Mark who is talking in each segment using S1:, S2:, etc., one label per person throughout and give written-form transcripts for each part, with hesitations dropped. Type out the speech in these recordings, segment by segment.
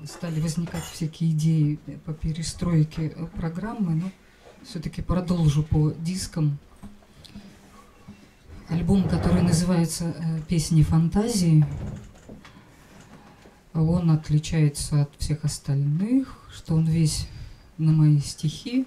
S1: стали возникать всякие идеи по перестройке программы, но все-таки продолжу по дискам. Альбом, который называется «Песни фантазии», он отличается от всех остальных, что он весь на мои стихи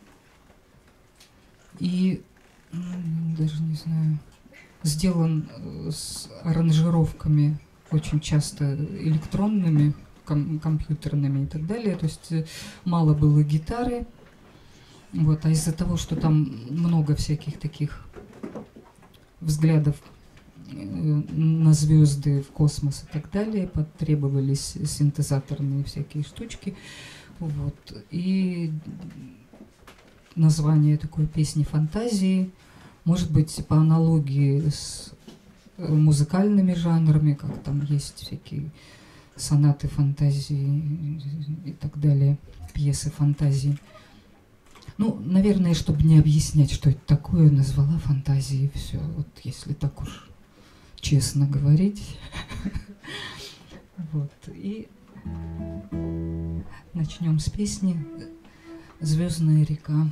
S1: и, даже не знаю, сделан с аранжировками очень часто электронными, компьютерными и так далее. То есть мало было гитары. Вот, а из-за того, что там много всяких таких взглядов на звезды, в космос и так далее, потребовались синтезаторные всякие штучки. Вот. И название такой «Песни фантазии», может быть, по аналогии с музыкальными жанрами, как там есть всякие сонаты фантазии и так далее, пьесы фантазии. Ну, наверное, чтобы не объяснять, что это такое, назвала фантазией все. Вот если так уж честно говорить. Вот. И начнем с песни «Звездная река».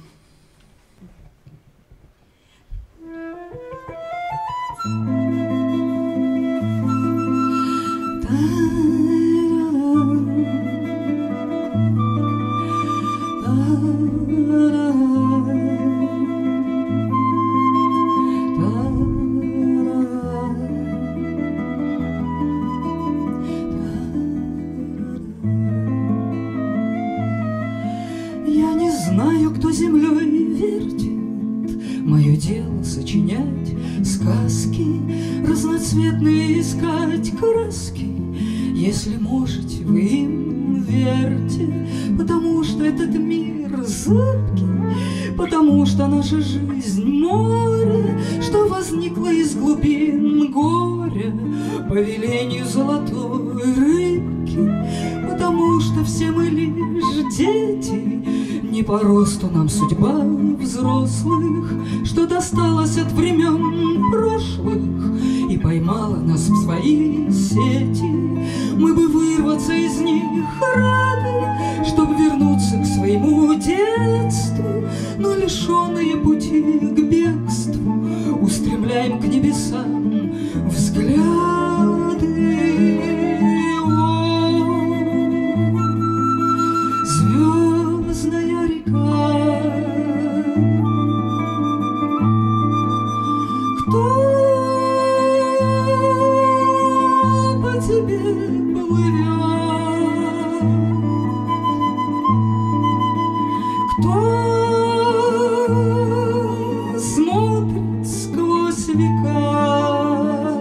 S2: Я не знаю, кто землей вертит, мое дело сочинять сказки, разноцветные искать краски. Если можете, вы им верьте, потому что этот мир зыбкий, потому что наша жизнь море, что возникло из глубин горя по велению золотой рыбки, потому что все мы лишь дети, не по росту нам судьба взрослых, что досталось от времен прошлых и поймала нас в свои сети. Мы бы вырваться из них рады, чтоб вернуться к своему детству, но лишенные пути к бегству устремляем к небесам взгляды. Звездная река, кто по тебе плывет, кто смотрит сквозь века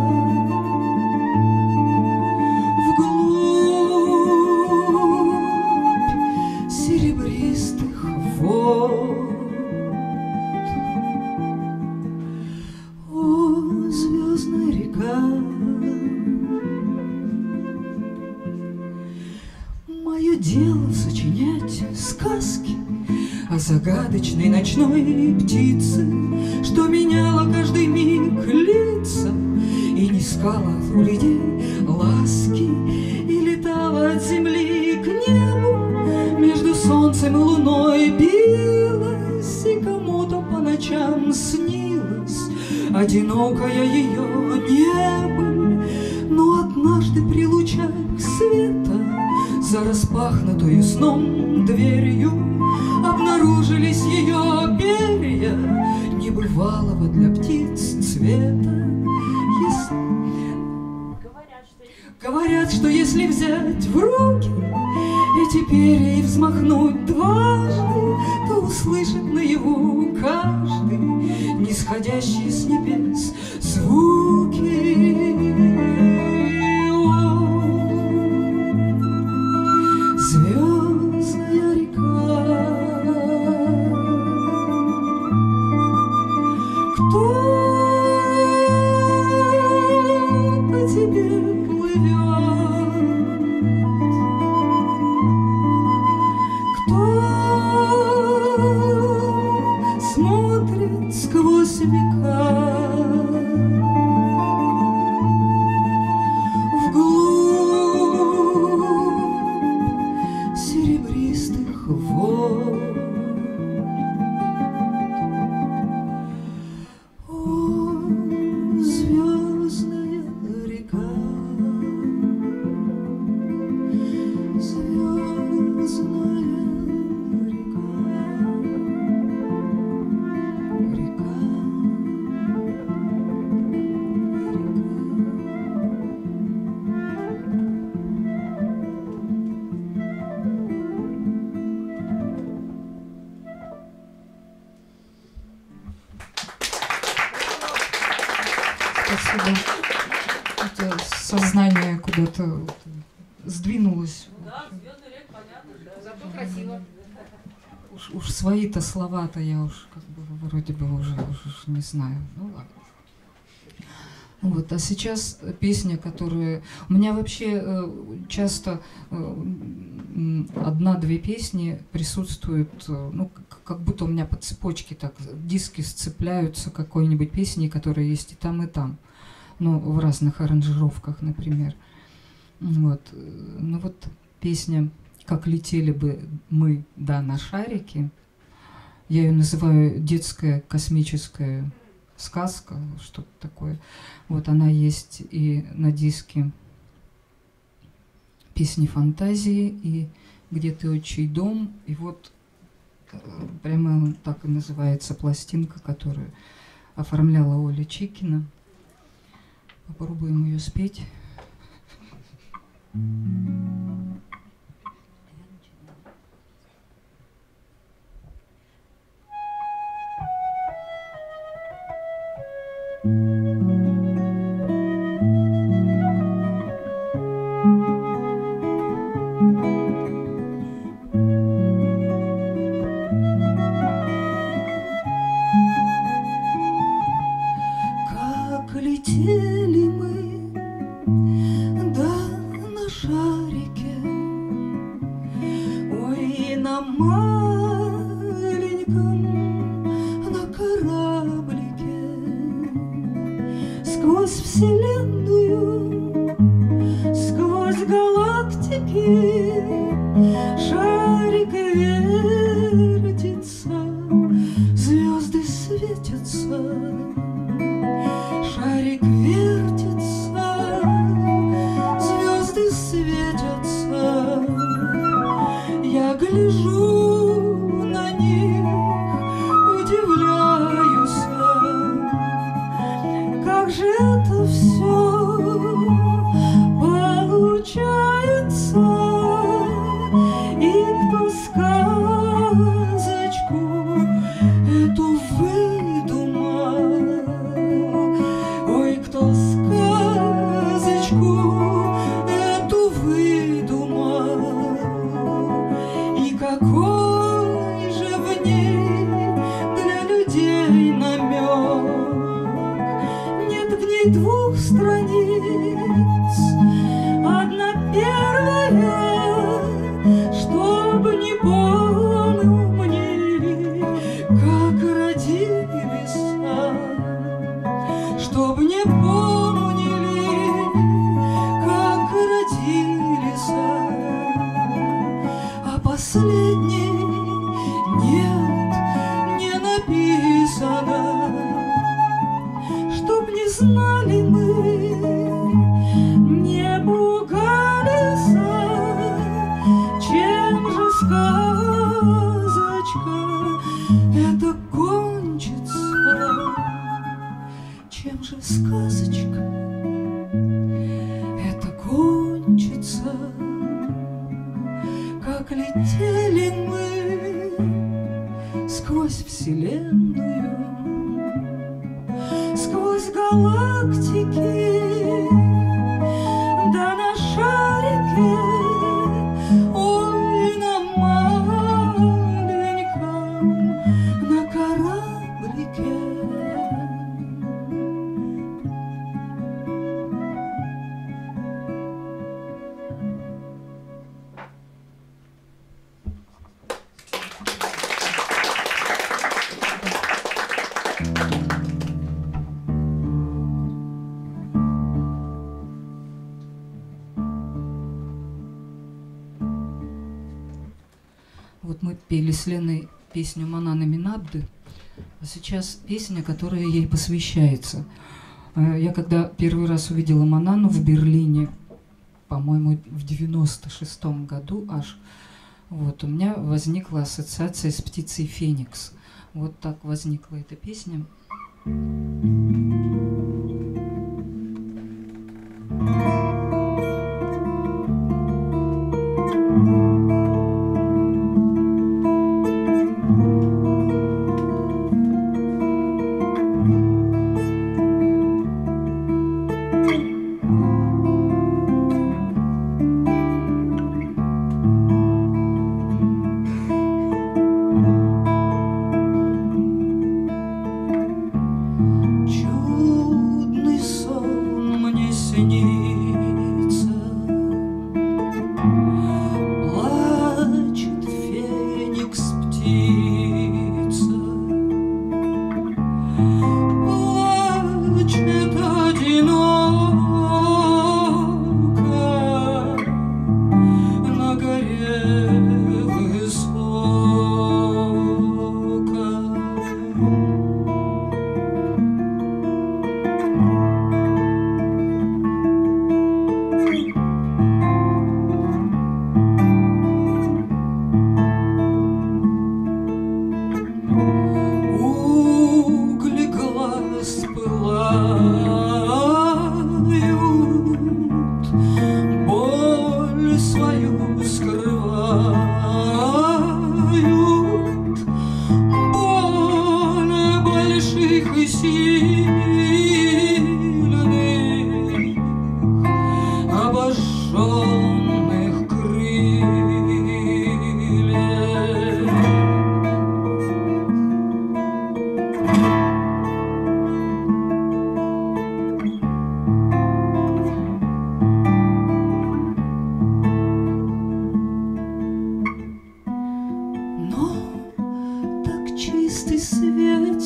S2: вглубь серебристых вод. О, звездная река, мое дело сочинять сказки о загадочной ночной птице, что меняла каждый миг лица и не искала у людей ласки, и летала от земли к небу, между солнцем и луной билась, и кому-то по ночам снилась одинокая ее небо. Но однажды при лучах света за распахнутую сном дверью обнаружились ее перья небывалого для птиц цвета. Говорят, что если взять в руки эти перья и взмахнуть дважды, то услышит наяву каждый нисходящие с небес звуки. Звездная река, кто по тебе плывет, кто смотрит сквозь века вглубь
S1: Спасибо. Это сознание куда-то сдвинулось.
S3: Да, звездный рек, понятно, да. Зато красиво.
S1: Уж свои-то слова-то я уж как бы вроде бы уже не знаю. Ну ладно. Вот, а сейчас песня, которая... У меня вообще часто одна-две песни присутствуют, ну, как будто у меня по цепочке так диски сцепляются какой-нибудь песни, которая есть и там, ну, в разных аранжировках, например. Вот. Ну вот песня «Как летели бы мы, да, на шарике», я ее называю «Детская космическая сказка», что-то такое. Вот она есть и на диске «Песни фантазии», и «Где ты, отчий дом», и вот прямо так и называется пластинка, которую оформляла Оля Чикина. Попробуем ее спеть.
S2: Как летели мы, да, на шарике, ой, на маленьком, на кораблике, сквозь вселенную, сквозь галактики, шарик вертится, звезды светятся. Шарик вертится, звезды светятся. Я гляжу на них, удивляюсь, как же это все получается. И кто сказочку эту выдумал, ой, кто сказочку эту выдумал, и какой же в ней для людей намек. Нет в ней двух страниц, одна первая, чтоб не помнили, как родились, чтоб не помнили, как родились, а последней нет, не написано, чтоб не знали мы, не пугались, чем же сказочка это кончится. Чем же сказочка это кончится? Как летели мы сквозь вселенную, сквозь галактики, да на шарике, ой, на маленьком, на кораблике.
S1: Вот мы пели с Леной песню «Манана Минабды», а сейчас песня, которая ей посвящается. Я когда первый раз увидела Манану в Берлине, по-моему, в 96-м году аж, вот, у меня возникла ассоциация с птицей Феникс. Вот так возникла эта песня.
S2: чистый светел,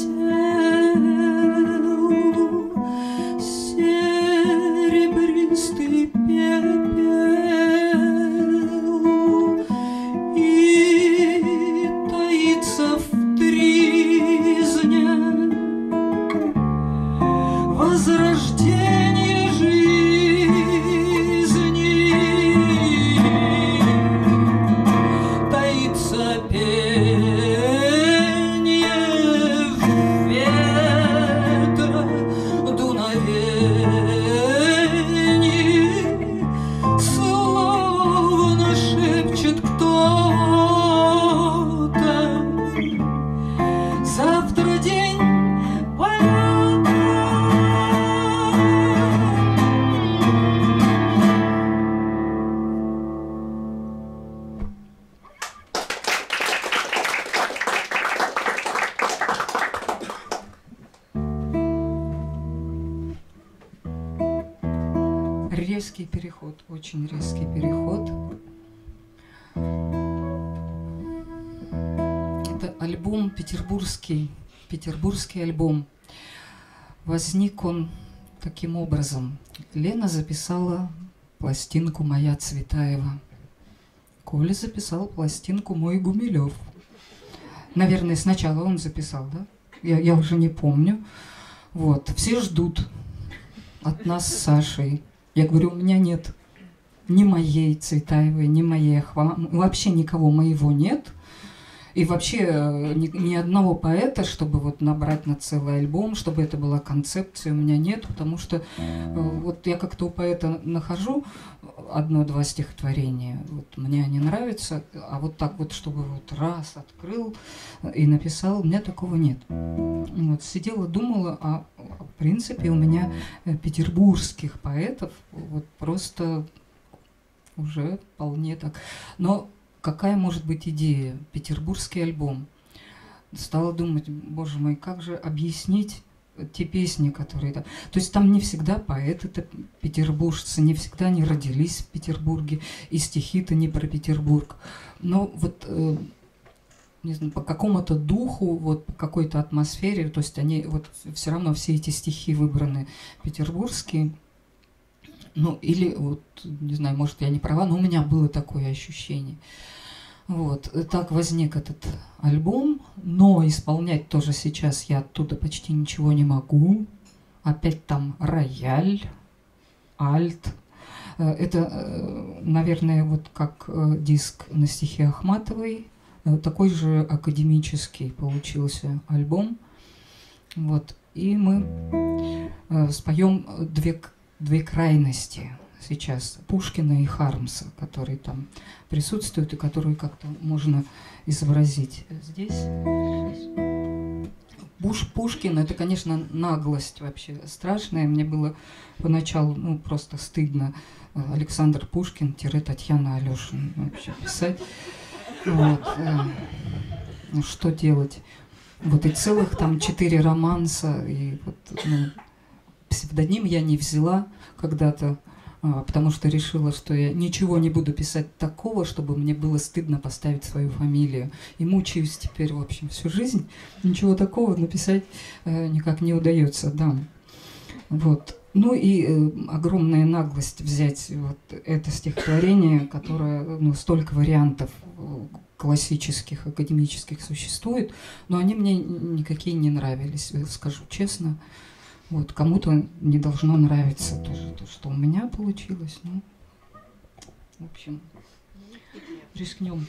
S2: серебристый пепел, и таится в тризне возрождение жизни, таится пение ветра, дуновение, словно шепчет кто-то: завтра день полета.
S1: Резкий переход, очень резкий переход. Это альбом петербургский альбом. Возник он таким образом. Лена записала пластинку «Моя Цветаева». Коля записал пластинку «Мой Гумилев». Наверное, сначала он записал, да? Я уже не помню. Вот. Все ждут от нас с Сашей. Я говорю, у меня нет ни моей Цветаевой, ни моей вообще никого моего нет. И вообще ни одного поэта, чтобы вот набрать на целый альбом, чтобы это была концепция, у меня нет, потому что вот я как-то у поэта нахожу одно-два стихотворения, вот мне они нравятся, а вот так вот, чтобы вот раз открыл и написал, у меня такого нет. Вот, сидела, думала, а в принципе у меня петербургских поэтов вот просто уже вполне так. Но какая может быть идея? Петербургский альбом. Стала думать, боже мой, как же объяснить те песни, которые там... То есть там не всегда поэты-то петербуржцы, не всегда они родились в Петербурге, и стихи-то не про Петербург. Но вот, не знаю, по какому-то духу, вот по какой-то атмосфере, то есть они вот все равно все эти стихи выбраны петербургские. Ну, или, вот, не знаю, может, я не права, но у меня было такое ощущение. Вот, так возник этот альбом, но исполнять тоже сейчас я оттуда почти ничего не могу. Опять там рояль, альт. Это, наверное, вот как диск на стихи Ахматовой, такой же академический получился альбом. Вот, и мы споем две крайности сейчас, Пушкина и Хармса, которые там присутствуют и которые как-то можно изобразить здесь. Пушкин — это, конечно, наглость вообще страшная. Мне было поначалу просто стыдно Александр Пушкин — Татьяна Алешина вообще писать. Вот. Что делать? Вот и целых там 4 романса, и вот, псевдоним я не взяла когда-то, потому что решила, что я ничего не буду писать такого, чтобы мне было стыдно поставить свою фамилию. И мучаюсь теперь, в общем, всю жизнь. Ничего такого написать никак не удается, да. Вот. Ну и огромная наглость взять вот это стихотворение, которое, столько вариантов классических, академических существует, но они мне никакие не нравились, скажу честно. Вот, кому-то не должно нравиться тоже то, что у меня получилось. Ну, в общем, рискнем.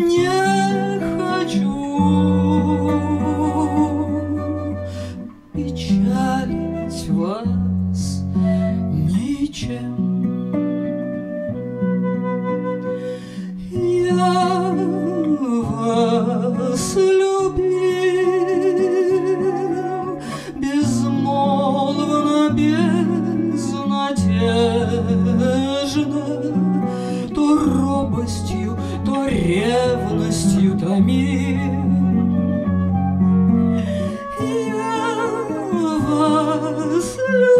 S2: не хочу печалить вас ничем. Я вас любил безмолвно, безнадежно, то робостью, то ревностью томил. Я вас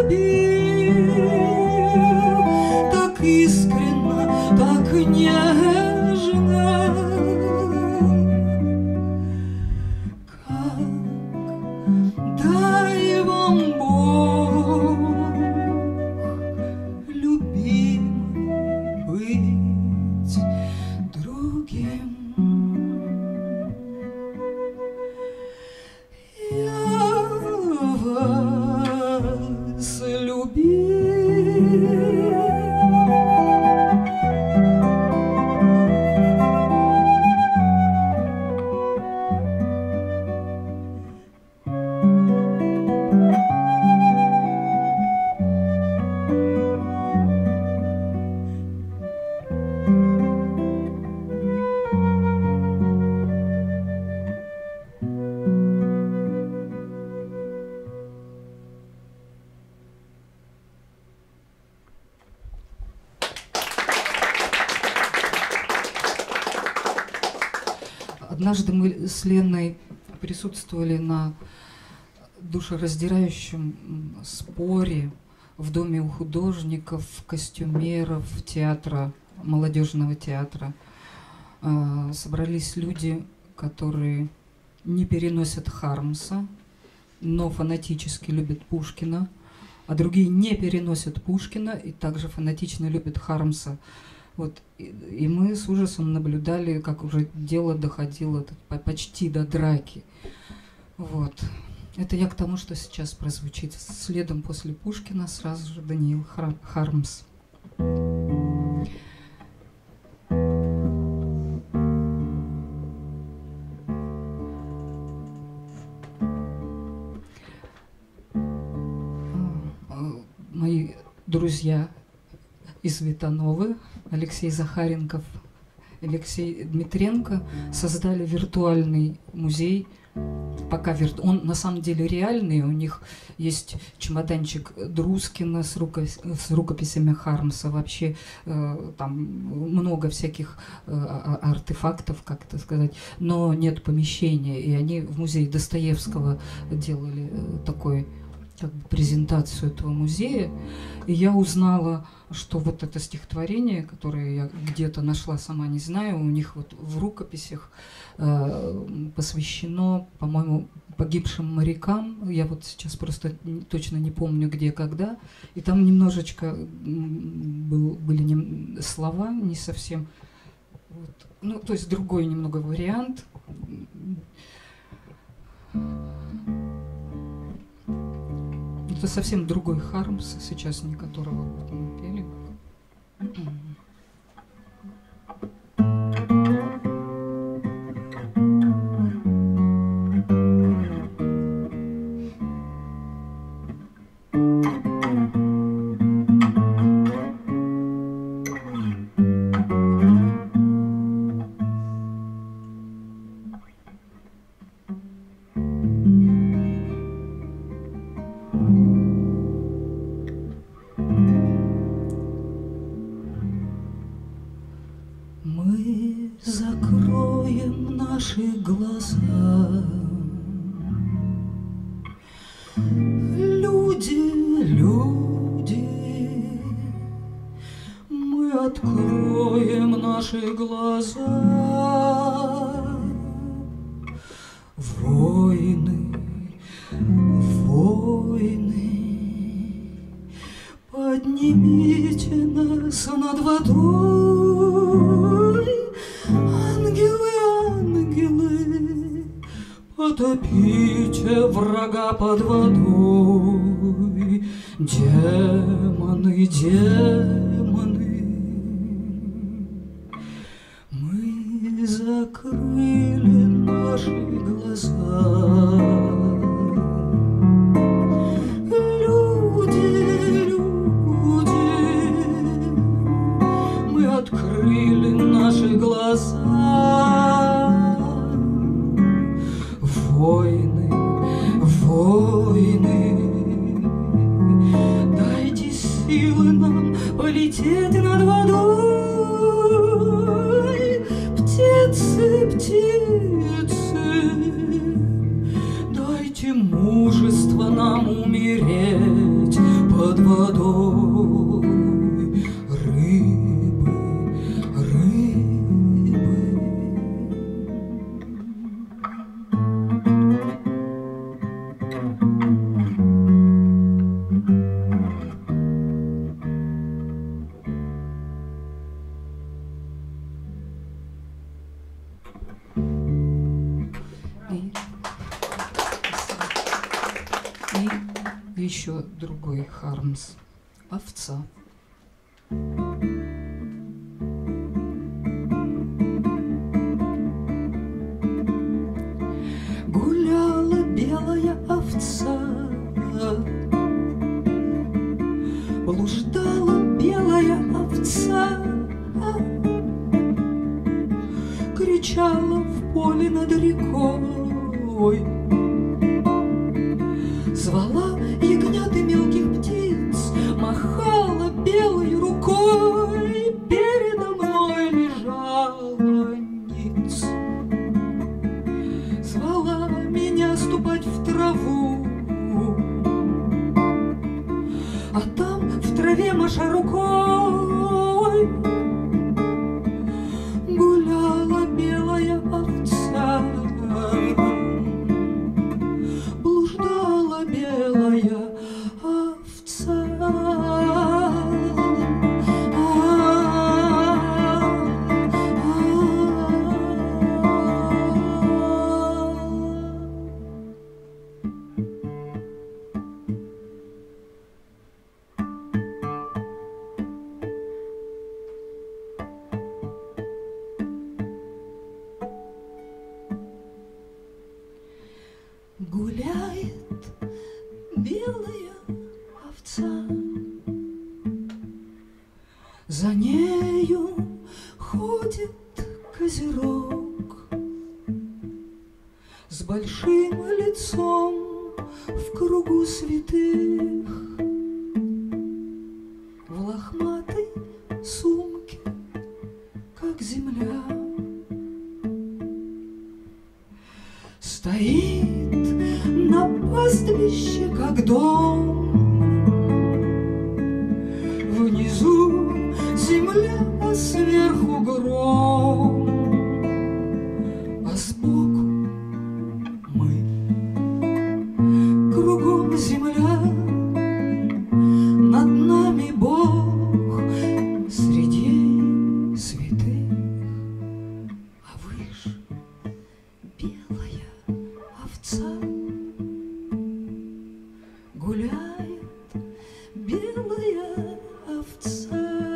S2: любил так искренно, так нежно, как дай вам Бог, любимый, быть другим. Я вас любил.
S1: Однажды мы с Леной присутствовали на душераздирающем споре в доме у художников, костюмеров, театра, молодежного театра. Собрались люди, которые не переносят Хармса, но фанатически любят Пушкина, а другие не переносят Пушкина и также фанатично любят Хармса. Вот. И мы с ужасом наблюдали, как уже дело доходило почти до драки. Вот. Это я к тому, что сейчас прозвучит. Следом после Пушкина сразу же Даниил Хармс. Мои друзья из Витановы, Алексей Захаренков, Алексей Дмитренко, создали виртуальный музей. Пока он на самом деле реальный, у них есть чемоданчик Друскина с рукописями Хармса, вообще там много всяких артефактов, как это сказать, но нет помещения, и они в музее Достоевского делали такой как бы презентацию этого музея, и я узнала, что вот это стихотворение, которое я где-то нашла, сама не знаю, у них вот в рукописях посвящено, по-моему, погибшим морякам. Я вот сейчас просто точно не помню, где, когда. И там немножечко были слова не совсем. Вот. Ну, то есть другой немного вариант. Это совсем другой Хармс, сейчас не которого мы пели.
S2: Мы закроем наши глаза. Люди, люди, мы откроем наши глаза. Войны, войны, поднимите нас над водой. Ангелы, ангелы, потопите врага под водой. Демоны, демоны, мы закроем открыли наши глаза. Люди, мы открыли наши глаза. Войны, дайте силы нам полететь над водой. Птицы, дайте мужество нам умереть под водой. Рыбы. И еще другой Хармс. Овца. Гуляла белая овца, блуждала белая овца, кричала в поле над рекой, звала ягнят и мелких птиц, махала белой рукой. Передо мной лежала ниц, звала меня ступать в траву, а там в траве, маша рукой, гуляла белая овца, блуждала белая овца. Гуляет белая овца, за нею ходит козерог с большим лицом в кругу святых, в лохматой сумке, как земля. Стоит на пастбище, как дом, внизу земля, а сверху гром, а сбоку мы, кругом земля, над нами Бог среди святых, а выше белая овца. Гуляет белая овца.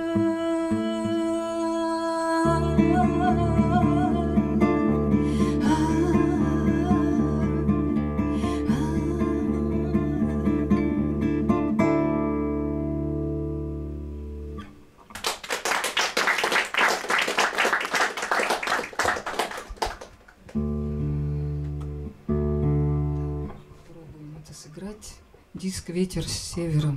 S2: Попробуем это сыграть. Диск «Ветер с севера».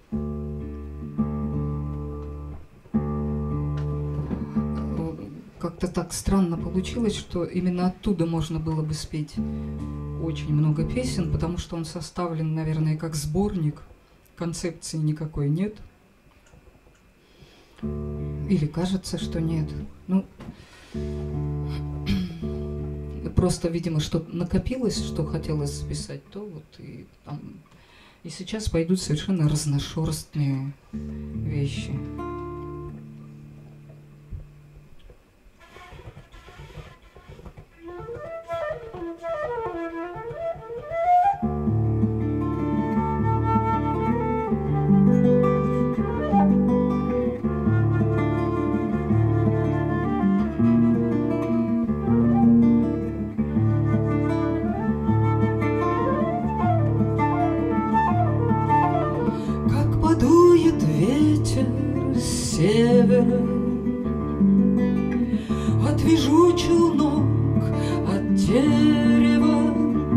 S2: Как-то так странно получилось, что именно оттуда можно было бы спеть очень много песен, потому что он составлен, наверное, как сборник, концепции никакой нет. Или кажется, что нет. Ну, просто, видимо, что-то накопилось, что хотелось записать, то вот и там. И сейчас пойдут совершенно разношерстные вещи. вера. Отвяжу челнок от дерева,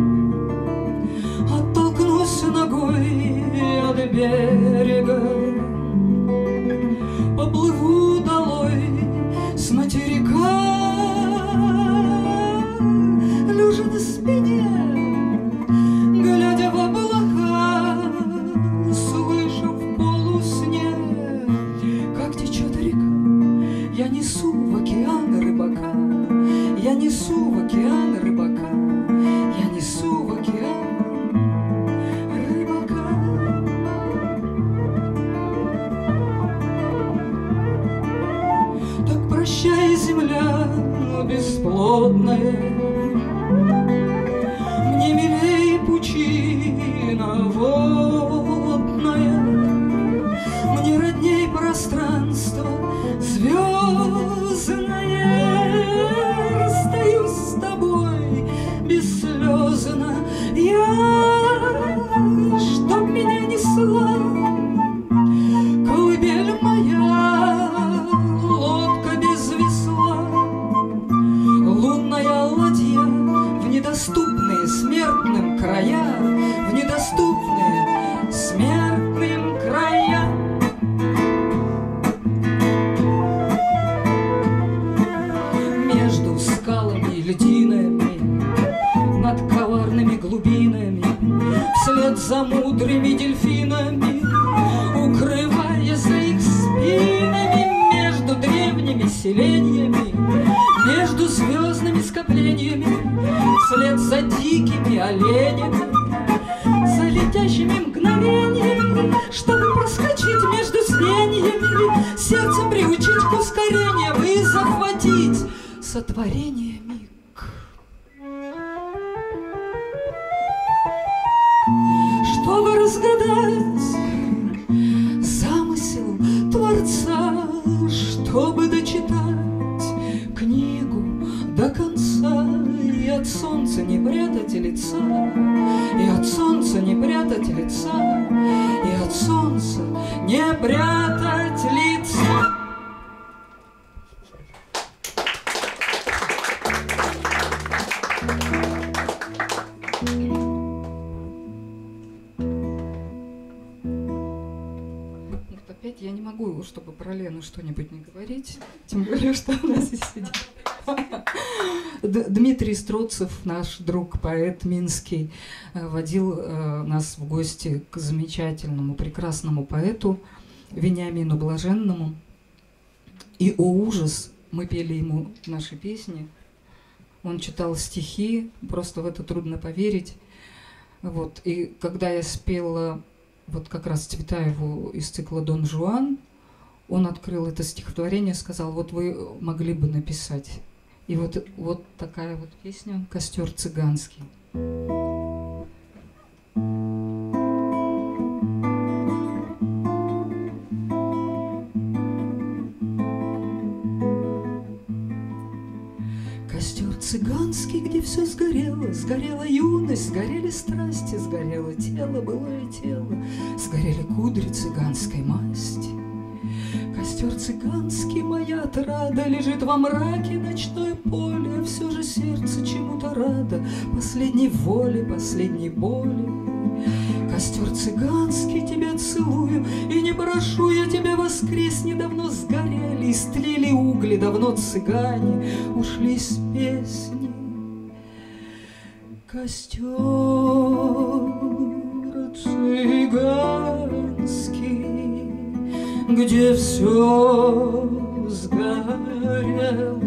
S2: оттолкнусь ногой от берега, поплыву долой с материка, лежа на спине, глядя в облака, слыша в полусне, как течет река. Я несу в океан рыбака, я несу в океан рыбака, я несу в океан рыбака. Так прощай, земля бесплодная, мне милей пучина водная, мне родней пространство звездное. Расстаюсь с тобой бесслезно я, чтоб меня несла колыбель моя, лодка без весла, лунная ладья в недоступные смертным края, в недоступные смертным края. Между скалами льдинами, над коварными глубинами, вслед за мудрыми дельфинами, укрываясь за их спинами, между древними селениями, между звездными скоплениями, вслед за дикими оленями, за летящими мгновениями, чтобы проскочить между звеньями, сердце приучить к ускорениям и захватить сотворение миг. Чтобы разгадать замысел Творца, чтобы дочитать книгу до конца, и от солнца не прятать лица, и от солнца не прятать лица, и от солнца не прятать лица.
S1: Опять я не могу, чтобы про Лену что-нибудь не говорить, тем более, что она здесь сидит. Дмитрий Строцев, наш друг, поэт минский, водил нас в гости к замечательному, прекрасному поэту Вениамину Блаженному. И, о ужас, мы пели ему наши песни. Он читал стихи, просто в это трудно поверить. Вот. И когда я спела вот как раз Цветаеву из цикла «Дон Жуан», он открыл это стихотворение, сказал: вот вы могли бы написать. И вот такая вот песня «Костер цыганский».
S2: Костер цыганский, где все сгорело, сгорела юность, сгорели страсти, сгорело тело, былое тело, сгорели кудри цыганской масти. Костер цыганский, моя отрада, лежит во мраке ночное поле, а все же сердце чему-то радо, последней воли, последней боли. Костер цыганский, тебя целую, и не прошу я тебя воскресни, давно сгорели, истлели угли, давно цыгане ушли с песни. Костер цыганский, где все сгорело,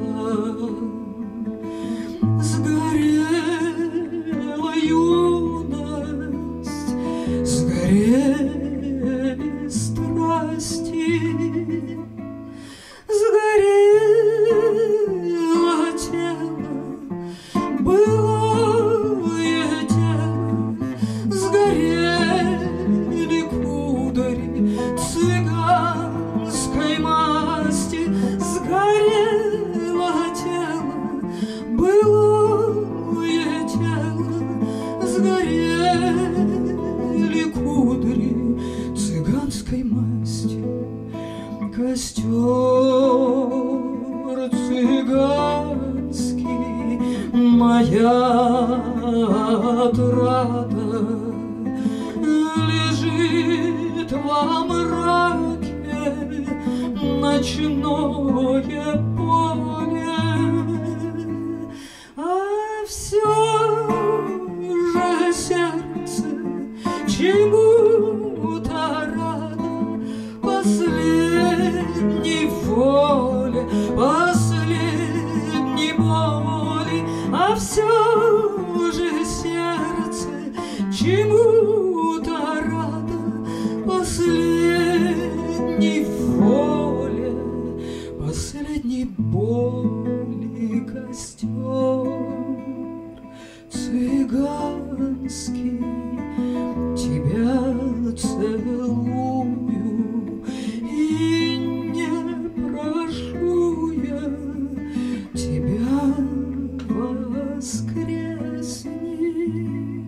S2: сгорела юность, сгорели страсти, сгорело тело, былое тело, сгорели кудри цыганской масти, сгорело тело, былое тело, сгорели кудри цыганской масти. Костер Моя отрада лежит во мраке, ночное поле, а все же сердце чему-то радо, последней воле, последней боли, а все же сердце чему-то радо, последней воле, последней боли костер цыганский. Тебя целую и не прошу я тебя воскресни.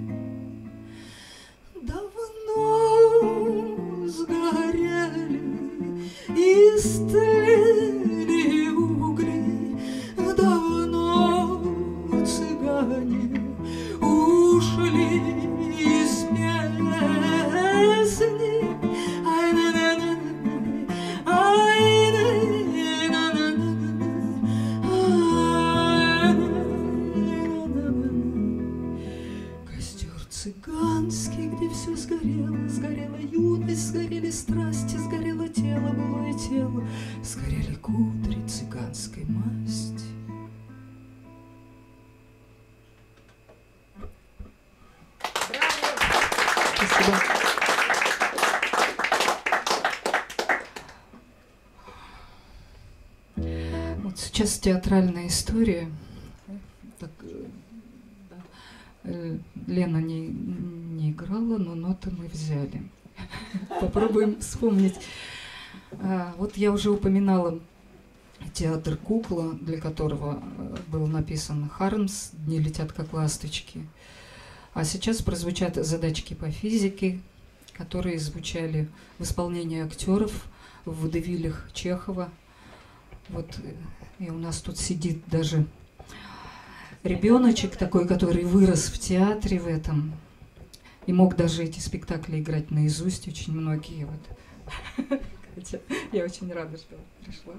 S2: Давно сгорели и истлели угли, давно цыгане ушли из песни. Костер цыганский, где все сгорело, сгорела юность, сгорели страсти, сгорело тело, былое тело, сгорели кудри цыганской масти. Спасибо. Вот сейчас театральная история. Так, да. Лена не играла, но ноты мы взяли. Попробуем вспомнить. Вот я уже упоминала театр «Кукла», для которого был написан Хармс «Дни летят как ласточки». А сейчас прозвучат задачки по физике, которые звучали в исполнении актеров в водевилях Чехова. Вот, и у нас тут сидит даже ребеночек такой, который вырос в театре в этом и мог даже эти спектакли играть наизусть, очень многие. Вот. Хотя я очень рада, что пришла.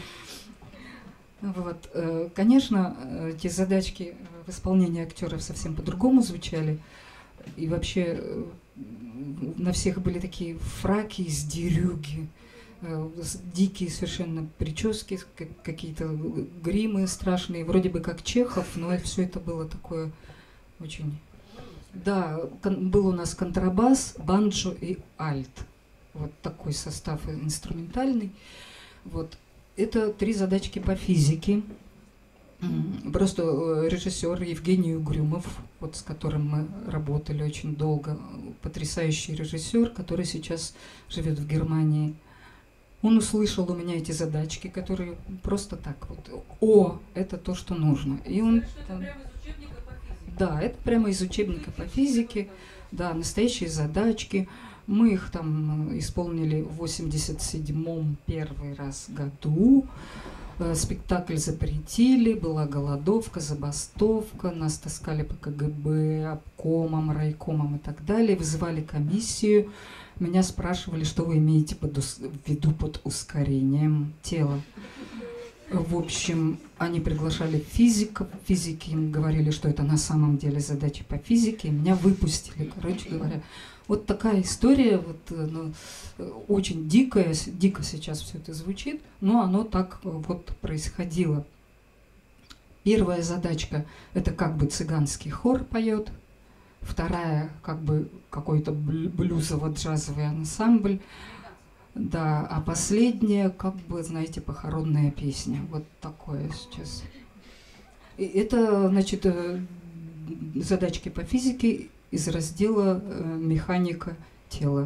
S2: Вот. Конечно, эти задачки в исполнении актеров совсем по-другому звучали. И вообще на всех были такие фраки из дерюги, дикие совершенно прически, какие-то гримы страшные, вроде бы как Чехов, но все это было такое очень... Да, был у нас контрабас, банджо и альт. Вот такой состав инструментальный. Вот. Это 3 задачки по физике. Просто режиссер Евгений Угрюмов, вот с которым мы работали очень долго, потрясающий режиссер, который сейчас живет в Германии. Он услышал у меня эти задачки, которые просто так вот, это то, что нужно. И он там, да, это прямо из учебника по физике, да, настоящие задачки. Мы их там исполнили в 87-м первый раз году. Спектакль запретили, была голодовка, забастовка, нас таскали по КГБ, обкомам, райкомам и так далее, вызывали комиссию. Меня спрашивали, что вы имеете в виду под ускорением тела. В общем, они приглашали физиков, физики им говорили, что это на самом деле задачи по физике, и меня выпустили, короче говоря. Вот такая история, вот, ну, очень дикая, дико сейчас все это звучит, но оно так вот происходило. Первая задачка – это как бы цыганский хор поет, вторая – как бы какой-то блюзово-джазовый ансамбль, да, а последняя, как бы, знаете, похоронная песня, вот такое сейчас. И это, значит, задачки по физике из раздела «Механика тела».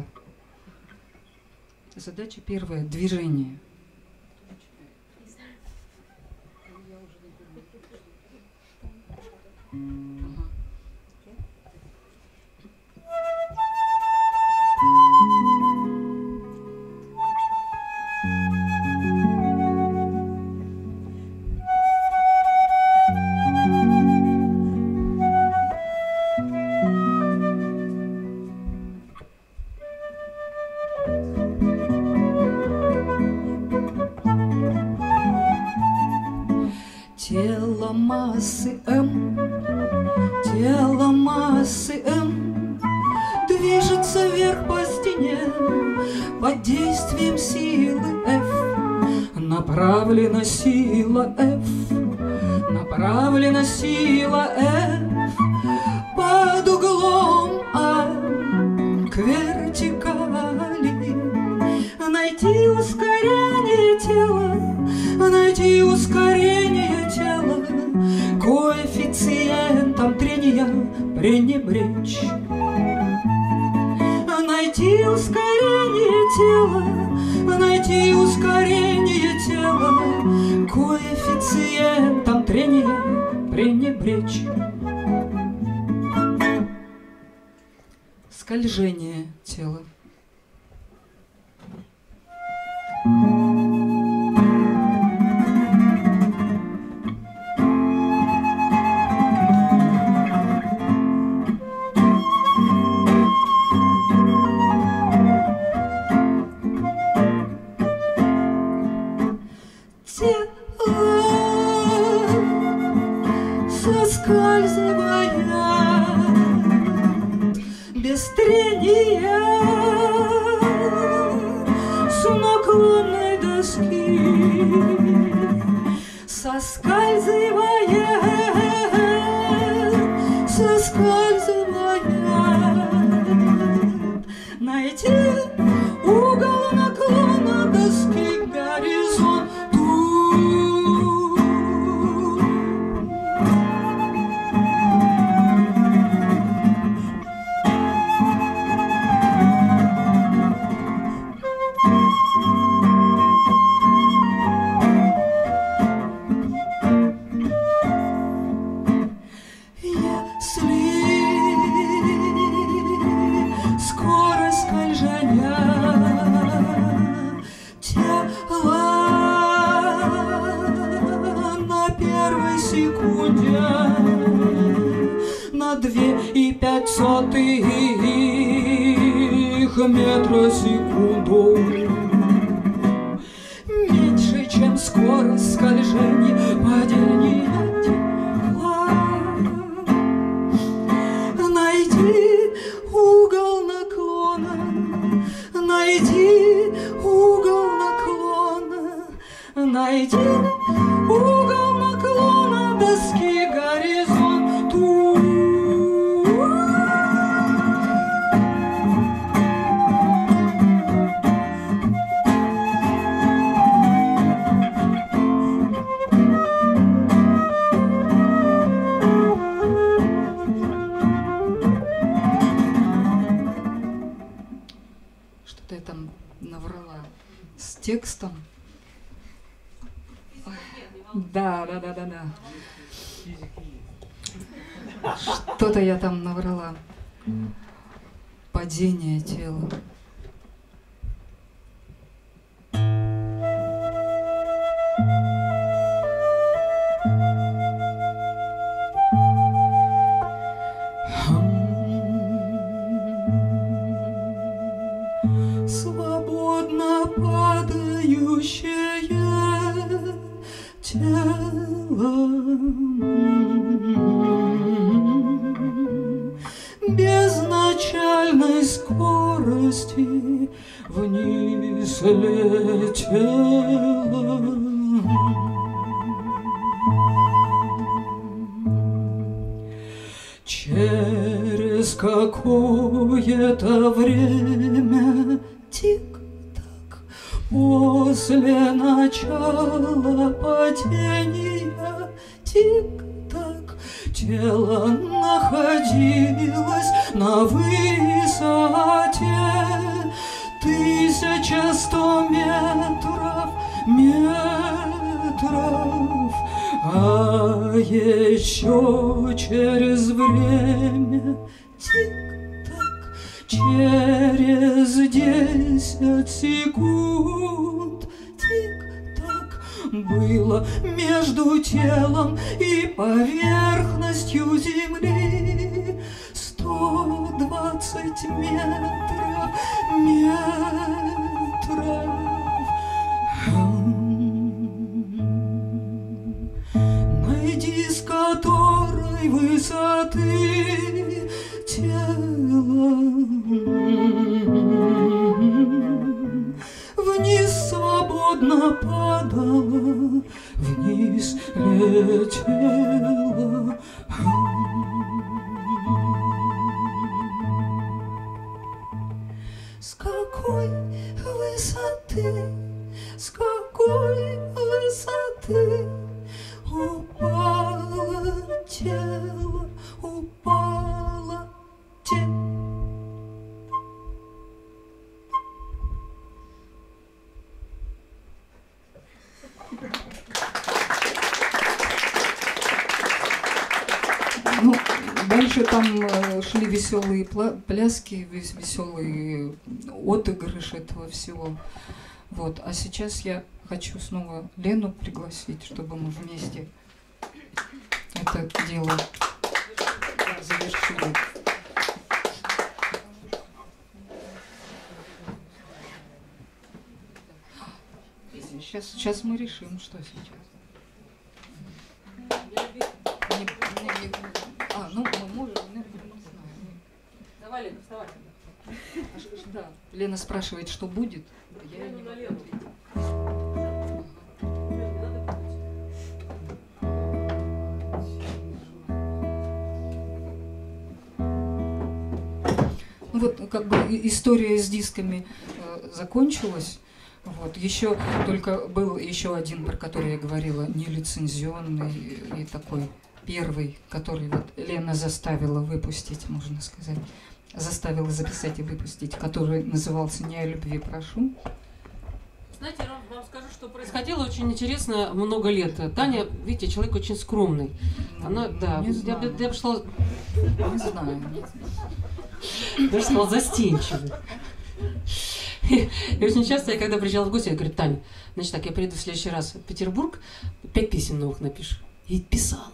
S2: Задача первая – движение. массы М, тело массы М движется вверх по стене под действием силы F. Направлена сила F, направлена сила F под углом А к вертикали. Найти ускорение тела, найти ускорение тела, коэффициентом трения пренебречь. Найти ускорение тела, найти ускорение тела, коэффициентом трения пренебречь. Скольжение тела. Соскальзывая без трения с наклонной доски, соскальзывая, соскальзывая, найти угол наклона доски к горизонту. На 2,05 метра в секунду меньше, чем скорость скольжения падения тепла. Найди угол наклона, найди угол наклона, найди угол наклона доски к горизонту. Что-то я там наврала с текстом. Да. Что-то я там наврала. Падение тела. Свободно падающее тело, без начальной скорости вниз летело. Через какое-то время тик-так после начала падения, тик-так, тело находилось на высоте 1100 метров, а еще через время тик-так, через 10 секунд тик-так было между телом и поверхностью земли 120 метров. На дискотеке самой высоты тела. Вниз свободно падала, вниз летела. С какой высоты, с какой высоты упало тело, упало тело.
S1: Ну, дальше там шли веселые пляски, веселые отыгрыш этого всего. Вот. А сейчас я хочу снова Лену пригласить, чтобы мы вместе это дело завершили. Сейчас мы решим, что сейчас. Ну, мы можем, не знаю.
S3: Давай, Лена, вставай.
S1: Да. Лена спрашивает, что будет. Я
S3: Лену
S1: не
S3: на
S1: могу
S3: Лену.
S1: ответить. Ну вот, как бы история с дисками закончилась. Вот. Еще только был еще один, про который я говорила, нелицензионный и такой первый, который вот Лена заставила выпустить, можно сказать, заставила записать и выпустить, который назывался «Не о любви прошу».
S3: Знаете, я вам скажу, что происходило очень интересно много лет. Таня, видите, человек очень скромный. Она, да,
S1: не
S3: я бы шла,
S1: Не знаю.
S3: даже сказала, застенчивый. И очень часто, я когда приезжала в гости, я говорю: Таня, значит так, я приеду в следующий раз в Петербург, 5 песен новых напишу. И писала.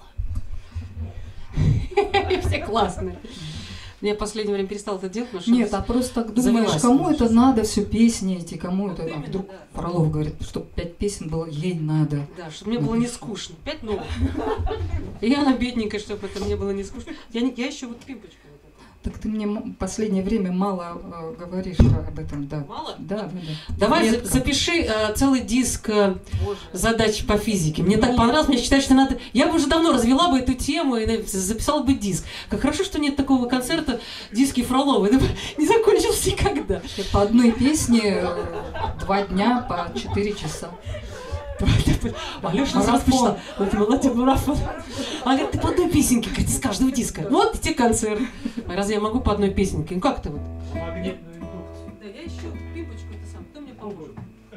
S3: Все классные. Я в последнее время перестала это делать, потому что...
S1: Нет, а просто так думаешь, кому это надо, все песни эти, кому это...
S3: именно,
S1: вдруг
S3: да.
S1: Фролов говорит, чтобы 5 песен было, ей надо.
S3: Да, чтобы мне было не скучно. 5 новых. И я она бедненькая, чтобы это мне было не скучно. Я еще вот пимпочку.
S1: Так ты мне в последнее время мало говоришь об этом, да.
S3: Мало?
S1: Да.
S3: Давай
S1: Редко.
S3: запиши целый диск задач по физике. Мне так понравилось, мне считаю, что надо... Я бы уже давно развела бы эту тему и записала бы диск. Как хорошо, что нет такого концерта диски Фролова. Это бы не закончился никогда.
S1: По одной песне 2 дня по 4 часа.
S3: Алёша сразу пришла. Вот молодец, марафон. Она говорит, ты по одной песенке, говорит, из каждого диска. Вот тебе концерт. А разве я могу по одной песенке? Ну как ты вот?
S4: Магнитную индукцию.
S3: Да, я ищу пимпочку, это сам. Кто мне поможет?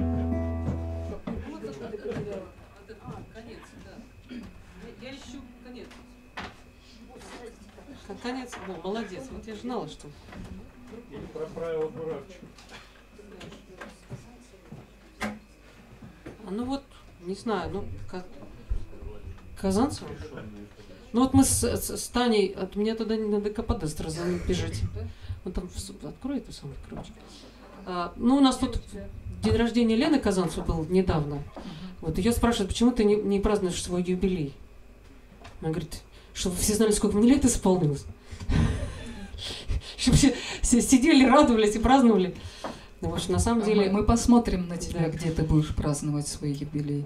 S3: Конец, да. Я ищу конец. Конец. О, молодец. Вот я же знала, что...
S4: Или про правила Буравчика.
S3: Ну вот, не знаю, ну, Казанцева? Ну вот мы с Таней, от меня туда не надо КПД сразу бежать. Он там откроет эту самую кружку. Ну, у нас тут день рождения Лены Казанцевой был недавно. Вот ее спрашивают, почему ты не празднуешь свой юбилей? Она говорит, чтобы все знали, сколько мне лет исполнилось. Чтобы все сидели, радовались и праздновали. Ну, в общем, на самом деле...
S1: Мы посмотрим на тебя,
S3: Да.
S1: где ты будешь праздновать свой юбилей.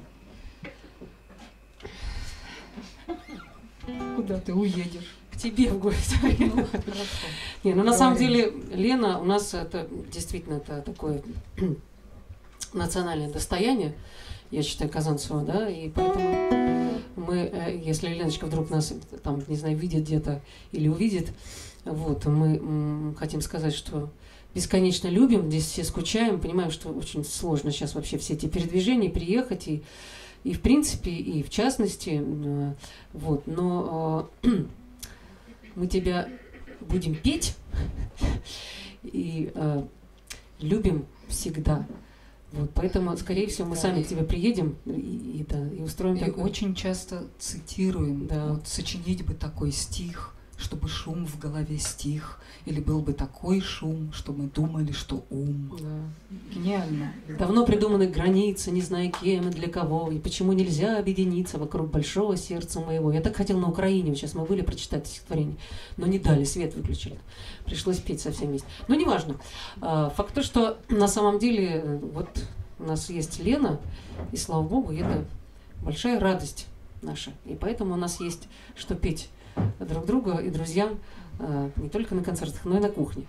S1: Куда ты уедешь?
S3: К тебе в гости.
S1: Ну, хорошо.
S3: Не, ну на самом
S1: Договорились.
S3: деле Лена у нас это действительно это такое национальное достояние, я считаю, Казанцева, да, и поэтому мы, если Леночка вдруг нас там, не знаю, видит где-то или увидит, вот, мы хотим сказать, что бесконечно любим, здесь все скучаем, понимаем, что очень сложно сейчас вообще все эти передвижения, приехать и в принципе, и в частности, вот, но мы тебя будем петь и любим всегда. Вот, поэтому, скорее всего, мы
S1: Да,
S3: сами
S1: и-
S3: к тебе приедем и устроим
S1: И
S3: такое.
S1: очень часто цитируем.
S3: Да.
S1: Вот сочинить бы такой стих,
S2: чтобы шум в голове стих, или был бы такой шум, что мы думали, что ум.
S3: Да.
S2: Гениально.
S3: Давно придуманы границы, не зная кем и для кого, и почему нельзя объединиться вокруг большого сердца моего. Я так хотел на Украине, сейчас мы были прочитать стихотворение, но не дали, свет выключили. Пришлось петь со всеми вместе. Но неважно. Факт то, что на самом деле вот у нас есть Лена, и слава богу, это большая радость наша. И поэтому у нас есть что петь друг другу и друзьям не только на концертах, но и на кухне.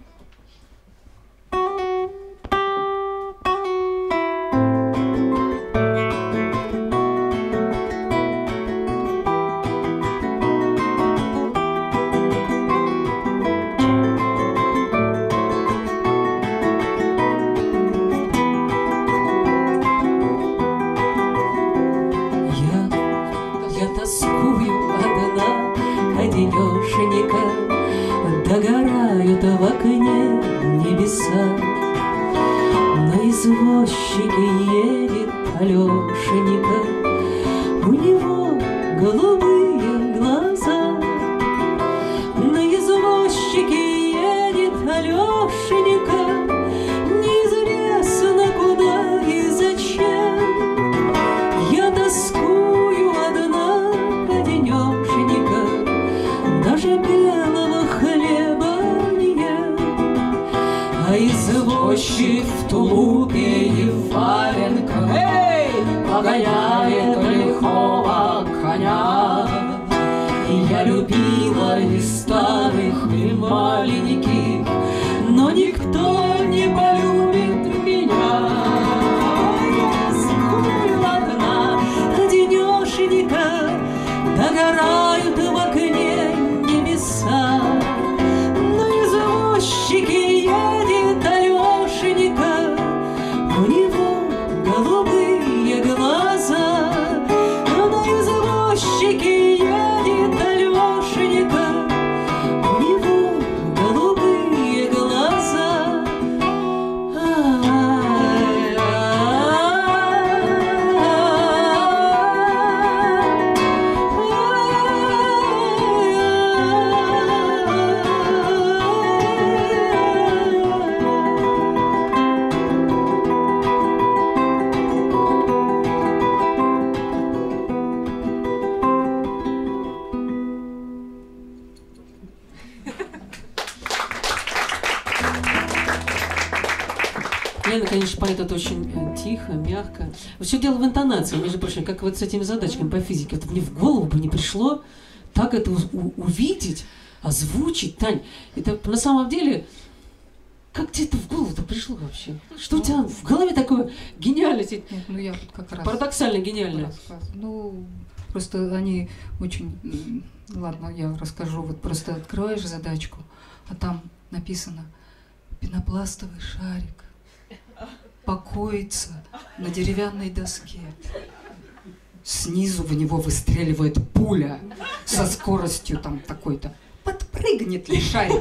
S2: Я тоскую одна, одинешенька, догорают в окне небеса. На извозчике едет Алешенька, у него голубые глаза. На извозчике едет Алешенька, неизвестно куда и зачем. Я тоскую одна, одинешенька, даже белого хлеба не ем. А извозчик в тулупе и в валенках, эй, погоняет лихого коня. И я любила и старых, и маленьких, но никто не полюбит меня. Я тоскую одна, одинешенька, догорают в окне небеса. На извозчике едет Алешенька, у него голубые глаза. На извозчике едет Алешенька, у него голубые глаза.
S3: Лена, конечно, поет это очень тихо, мягко. Все дело в интонации, между прочим, как вот с этими задачками по физике. Вот мне в голову бы не пришло так это увидеть, озвучить. Тань, это на самом деле, как тебе это в голову-то пришло вообще? Что у тебя в голове такое гениальное,
S1: Нет, ну я вот как раз...
S3: парадоксально гениальное?
S1: Ну, просто они очень... Ладно, я расскажу. Вот просто откроешь задачку, а там написано «Пенопластовый шарик покоится на деревянной доске. Снизу в него выстреливает пуля со скоростью там такой-то. Подпрыгнет ли шарик?»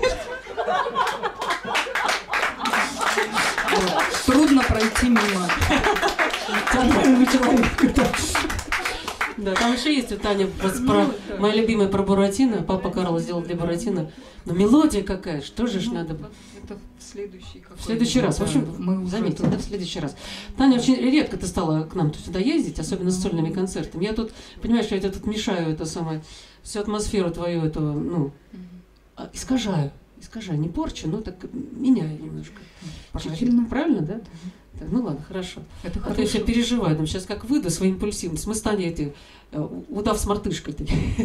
S1: Вот. Трудно пройти мимо театрального человека.
S3: Да, там еще есть у Тани моя любимая про Буратино. Папа Карло сделал для Буратино. Но мелодия какая, что же ж надо было?
S1: Это в следующий
S3: В следующий раз. В общем,
S1: мы
S3: заметили, да, в следующий раз. Таня, очень редко ты стала к нам сюда ездить, особенно с сольными концертами. Я тут, понимаешь, я тебе тут мешаю это самое, всю атмосферу твою, эту, ну, искажаю, не порчу, но так меняю немножко.
S1: Правильно.
S3: Правильно, да? Так, ну ладно, хорошо.
S1: Это
S3: А то я все переживаю, там сейчас как выйду своей импульсивностью. Мы станем эти, удав с мартышкой.